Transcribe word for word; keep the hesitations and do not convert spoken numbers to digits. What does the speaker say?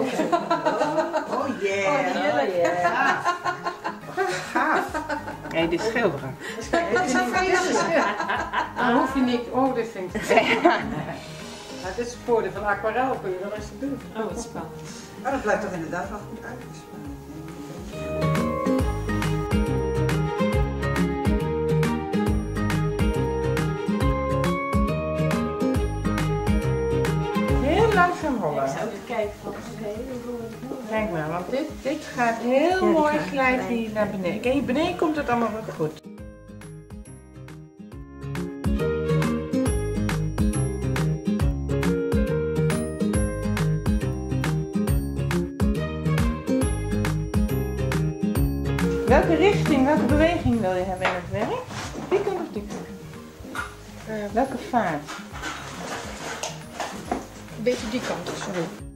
Oh yeah. Oh yeah. Gaaf. Nee, dit is schilderen. Het is een feestje. Dan hoef je niet. Oh, dit vind ik. Ja, dit is het voordeel van aquarel, kun je wel eens doen. Oh, wat spannend. Maar dat blijft toch inderdaad wel goed uitgespannen. Heel langzaam rollen. Ik zou even kijken van het hele Kijk maar, want dit, dit gaat heel mooi glijdt hier naar beneden. Kijk, hier beneden komt het allemaal wel goed. Welke richting, welke beweging wil je hebben in het werk? Die kant of die kant? Uh, welke vaart? Een beetje die kant, sorry.